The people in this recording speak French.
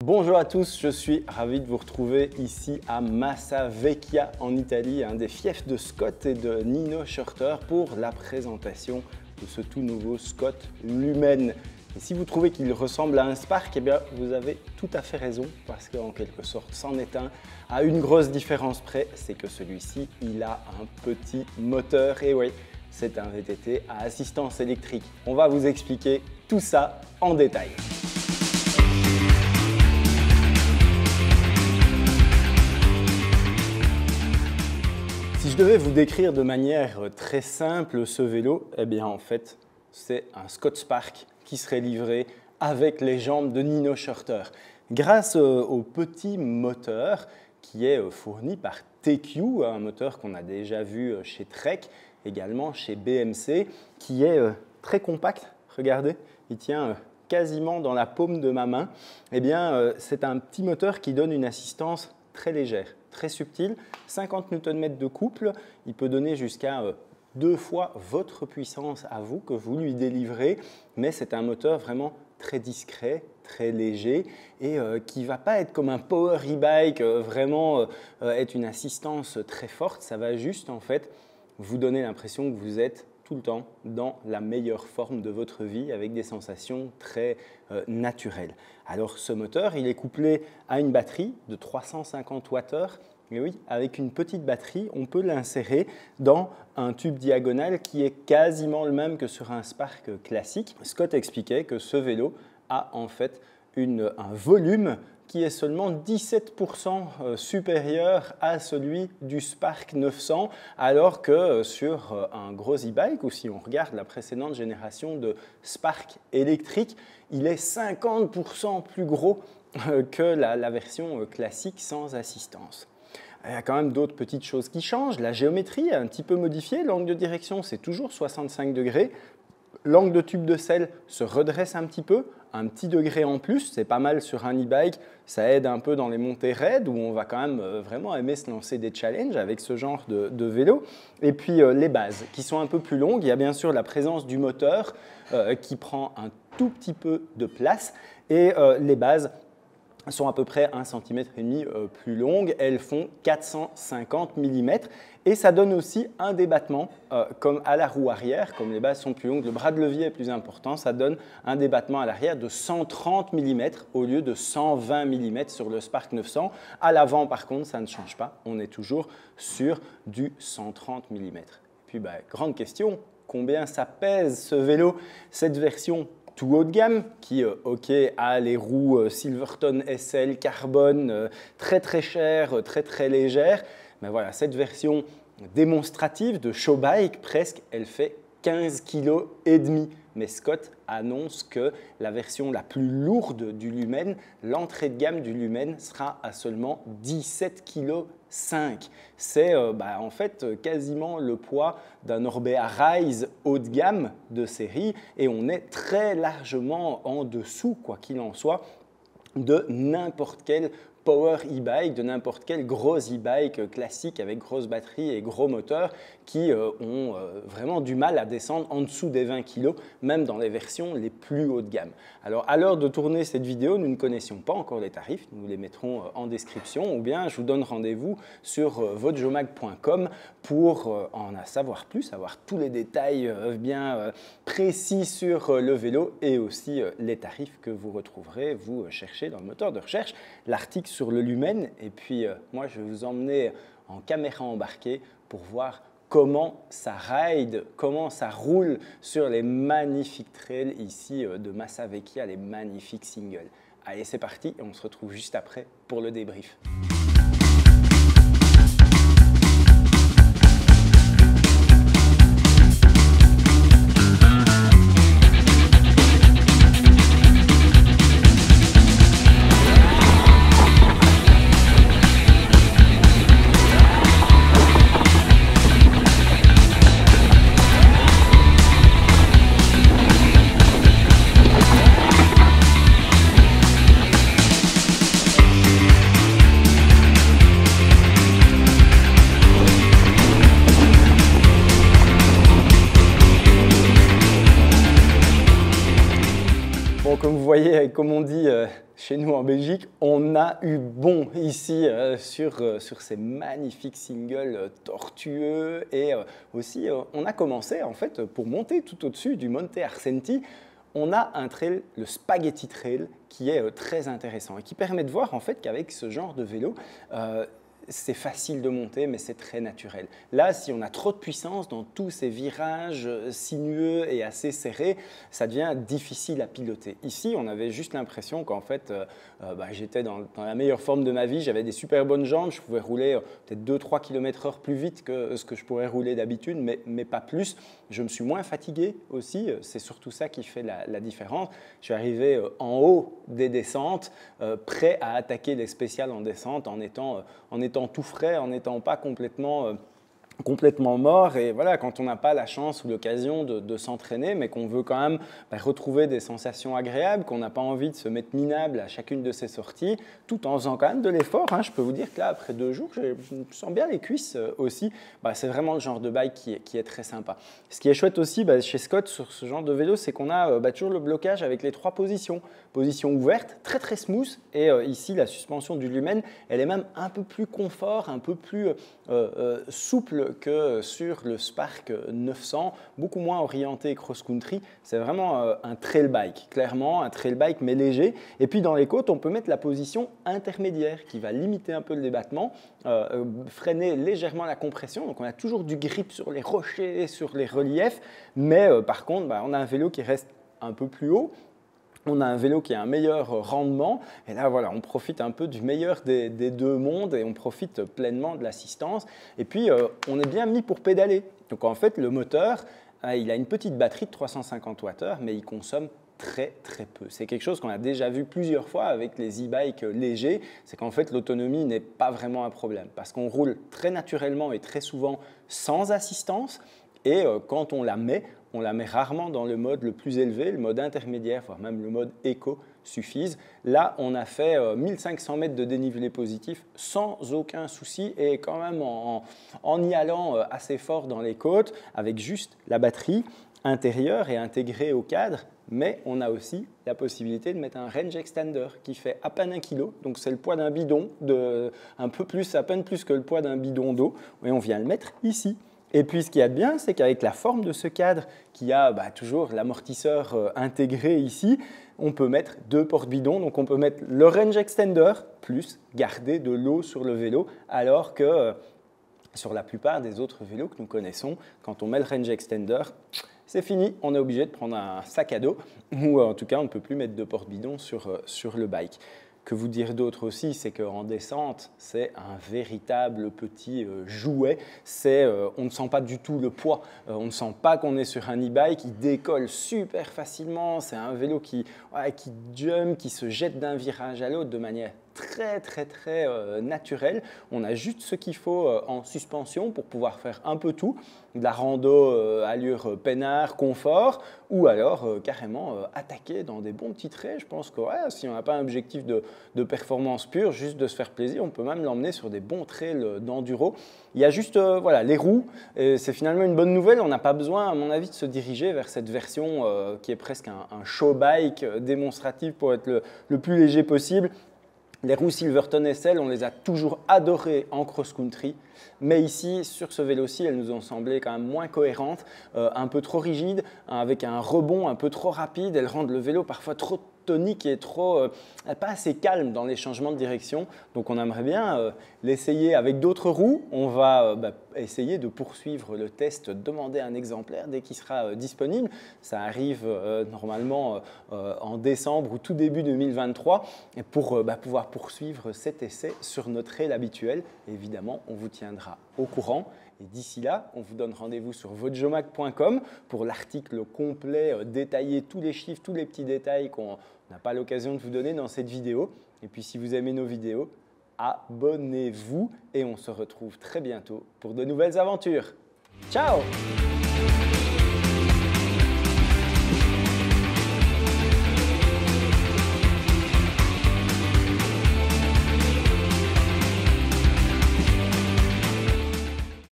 Bonjour à tous, je suis ravi de vous retrouver ici à Massavecchia en Italie, un des fiefs de Scott et de Nino Schurter pour la présentation de ce tout nouveau Scott Lumen. Et si vous trouvez qu'il ressemble à un Spark, eh bien vous avez tout à fait raison parce qu'en quelque sorte c'en est un. À une grosse différence près, c'est que celui-ci il a un petit moteur et oui, c'est un VTT à assistance électrique. On va vous expliquer tout ça en détail. Si je devais vous décrire de manière très simple ce vélo, eh bien en fait c'est un Scott Spark qui serait livré avec les jambes de Nino Schurter. Grâce au petit moteur qui est fourni par TQ, un moteur qu'on a déjà vu chez Trek, également chez BMC, qui est très compact. Regardez, il tient quasiment dans la paume de ma main. Eh bien, c'est un petit moteur qui donne une assistance très légère, très subtile, 50 Nm de couple. Il peut donner jusqu'à 2 fois votre puissance à vous que vous lui délivrez, mais c'est un moteur vraiment très discret, très léger et qui ne va pas être comme un power e-bike, vraiment être une assistance très forte. Ça va juste en fait vous donner l'impression que vous êtes tout le temps dans la meilleure forme de votre vie avec des sensations très naturelles. Alors ce moteur, il est couplé à une batterie de 350 Wh. Et oui, avec une petite batterie, on peut l'insérer dans un tube diagonal qui est quasiment le même que sur un Spark classique. Scott expliquait que ce vélo a en fait un volume qui est seulement 17% supérieur à celui du Spark 900, alors que sur un gros e-bike, ou si on regarde la précédente génération de Spark électrique, il est 50% plus gros que la version classique sans assistance. Il y a quand même d'autres petites choses qui changent. La géométrie est un petit peu modifiée. L'angle de direction, c'est toujours 65 degrés. L'angle de tube de selle se redresse un petit degré en plus. C'est pas mal sur un e-bike. Ça aide un peu dans les montées raides où on va quand même vraiment aimer se lancer des challenges avec ce genre de vélo. Et puis les bases qui sont un peu plus longues. Il y a bien sûr la présence du moteur qui prend un tout petit peu de place. Et les bases sont à peu près 1,5 cm plus longues, elles font 450 mm et ça donne aussi un débattement comme à la roue arrière, comme les bases sont plus longues, le bras de levier est plus important, ça donne un débattement à l'arrière de 130 mm au lieu de 120 mm sur le Spark 900. À l'avant par contre ça ne change pas, on est toujours sur du 130 mm. Puis grande question, combien ça pèse ce vélo, cette version tout haut de gamme qui a les roues Silverton SL carbone très chères, très légères. Mais voilà, cette version démonstrative de show bike presque, elle fait 15,5 kg. Mais Scott annonce que la version la plus lourde du Lumen, l'entrée de gamme du Lumen sera à seulement 17,5 kg. C'est en fait quasiment le poids d'un Orbea Rise haut de gamme de série et on est très largement en dessous, quoi qu'il en soit, de n'importe quel power e-bike, de n'importe quel gros e-bike classique avec grosse batterie et gros moteur qui ont vraiment du mal à descendre en dessous des 20 kg, même dans les versions les plus haut de gamme. Alors à l'heure de tourner cette vidéo, nous ne connaissions pas encore les tarifs, nous les mettrons en description ou bien je vous donne rendez-vous sur votjomag.com pour en savoir plus, avoir tous les détails bien précis sur le vélo et aussi les tarifs que vous retrouverez, vous cherchez dans le moteur de recherche l'article sur le Lumen et puis moi je vais vous emmener en caméra embarquée pour voir comment ça ride, comment ça roule sur les magnifiques trails ici de Massavecchia, les magnifiques singles. Allez c'est parti et on se retrouve juste après pour le débrief. voyez, comme on dit chez nous en Belgique, on a eu bon ici sur ces magnifiques singles tortueux. Et aussi, on a commencé en fait pour monter tout au-dessus du Monte Arsenti. On a un trail, le Spaghetti Trail, qui est très intéressant et qui permet de voir en fait qu'avec ce genre de vélo, c'est facile de monter, mais c'est très naturel. Là, si on a trop de puissance dans tous ces virages sinueux et assez serrés, ça devient difficile à piloter. Ici, on avait juste l'impression qu'en fait, j'étais dans la meilleure forme de ma vie, j'avais des super bonnes jambes, je pouvais rouler peut-être 2-3 km/h plus vite que ce que je pourrais rouler d'habitude, mais pas plus. Je me suis moins fatigué aussi, c'est surtout ça qui fait la différence. Je suis arrivé en haut des descentes, prêt à attaquer les spéciales en descente en étant tout frais, en n'étant pas complètement mort. Et voilà, quand on n'a pas la chance ou l'occasion de s'entraîner, mais qu'on veut quand même retrouver des sensations agréables, qu'on n'a pas envie de se mettre minable à chacune de ces sorties, tout en faisant quand même de l'effort. Je peux vous dire que là, après 2 jours, je sens bien les cuisses aussi. C'est vraiment le genre de bike qui est très sympa. Ce qui est chouette aussi chez Scott sur ce genre de vélo, c'est qu'on a toujours le blocage avec les 3 positions. Position ouverte, très très smooth, et ici la suspension du lumen, elle est même un peu plus confort, un peu plus souple que sur le Spark 900, beaucoup moins orienté cross-country. C'est vraiment un trail bike, clairement un trail bike mais léger. Et puis dans les côtes, on peut mettre la position intermédiaire qui va limiter un peu le débattement, freiner légèrement la compression. Donc on a toujours du grip sur les rochers, sur les reliefs, mais par contre, on a un vélo qui reste un peu plus haut. On a un vélo qui a un meilleur rendement et là voilà, on profite un peu du meilleur des 2 mondes et on profite pleinement de l'assistance. Et puis on est bien mis pour pédaler. Donc en fait le moteur, il a une petite batterie de 350 Wh mais il consomme très très peu. C'est quelque chose qu'on a déjà vu plusieurs fois avec les e-bikes légers, c'est qu'en fait l'autonomie n'est pas vraiment un problème parce qu'on roule très naturellement et très souvent sans assistance et quand on la met rarement dans le mode le plus élevé, le mode intermédiaire, voire même le mode éco suffisent. Là, on a fait 1500 mètres de dénivelé positif sans aucun souci et quand même en y allant assez fort dans les côtes avec juste la batterie intérieure et intégrée au cadre. Mais on a aussi la possibilité de mettre un range extender qui fait à peine 1 kg, donc c'est le poids d'un bidon, à peine plus que le poids d'un bidon d'eau, et on vient le mettre ici. Et puis ce qu'il y a de bien, c'est qu'avec la forme de ce cadre, qui a toujours l'amortisseur intégré ici, on peut mettre 2 porte-bidons, donc on peut mettre le range extender plus garder de l'eau sur le vélo, alors que sur la plupart des autres vélos que nous connaissons, quand on met le range extender, c'est fini, on est obligé de prendre un sac à dos, ou en tout cas on ne peut plus mettre de porte-bidon sur le bike. Que vous dire d'autre aussi, c'est qu'en descente, c'est un véritable petit jouet. On ne sent pas du tout le poids, on ne sent pas qu'on est sur un e-bike, il décolle super facilement. C'est un vélo qui jump, qui se jette d'un virage à l'autre de manière très naturelle. On a juste ce qu'il faut en suspension pour pouvoir faire un peu tout, de la rando allure peinard, confort, ou alors carrément attaquer dans des bons petits traits. Je pense que si on n'a pas un objectif de performance pure, juste de se faire plaisir, on peut même l'emmener sur des bons trails d'enduro. Il y a juste les roues, et c'est finalement une bonne nouvelle. On n'a pas besoin, à mon avis, de se diriger vers cette version qui est presque un show bike démonstratif pour être le plus léger possible. Les roues Silverton SL, on les a toujours adorées en cross-country, mais ici, sur ce vélo-ci, elles nous ont semblé quand même moins cohérentes, un peu trop rigides, avec un rebond un peu trop rapide. Elles rendent le vélo parfois trop tonique et pas assez calme dans les changements de direction. Donc on aimerait bien l'essayer avec d'autres roues. On va essayer de poursuivre le test, demander un exemplaire dès qu'il sera disponible. Ça arrive normalement en décembre ou tout début 2023 et pour pouvoir poursuivre cet essai sur notre trail habituel. Évidemment, on vous tiendra au courant. Et d'ici là, on vous donne rendez-vous sur vojomac.com pour l'article complet, détaillé, tous les chiffres, tous les petits détails qu'on n'a pas l'occasion de vous donner dans cette vidéo. Et puis si vous aimez nos vidéos, abonnez-vous et on se retrouve très bientôt pour de nouvelles aventures. Ciao!